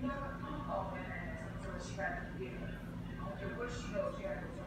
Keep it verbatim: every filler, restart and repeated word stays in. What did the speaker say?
Oh man, so she got to get it. I don't care where she goes, she got to